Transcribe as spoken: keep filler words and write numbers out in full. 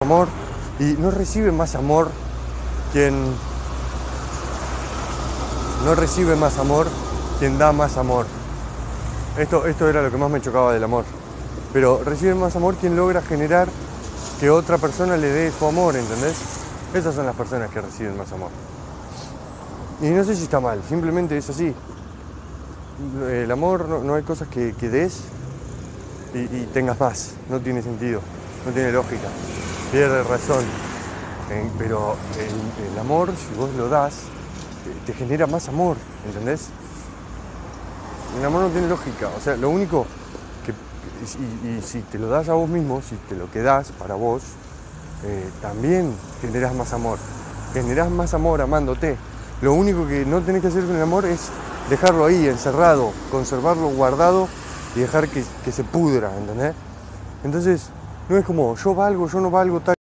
amor y no recibe más amor quien no recibe más amor quien da más amor. Esto, esto era lo que más me chocaba del amor. Pero recibe más amor quien logra generar que otra persona le dé su amor, ¿entendés? Esas son las personas que reciben más amor. Y no sé si está mal, simplemente es así. El amor, no, no hay cosas que, que des y, y tengas más. No tiene sentido, no tiene lógica. Pierde razón. Eh, pero el, el amor, si vos lo das, te genera más amor, ¿entendés? El amor no tiene lógica. O sea, lo único que... Y, y si te lo das a vos mismo, si te lo quedás para vos, eh, también generás más amor. Generás más amor amándote. Lo único que no tenés que hacer con el amor es dejarlo ahí, encerrado, conservarlo guardado y dejar que, que se pudra, ¿entendés? Entonces, no es como yo valgo, yo no valgo, tal.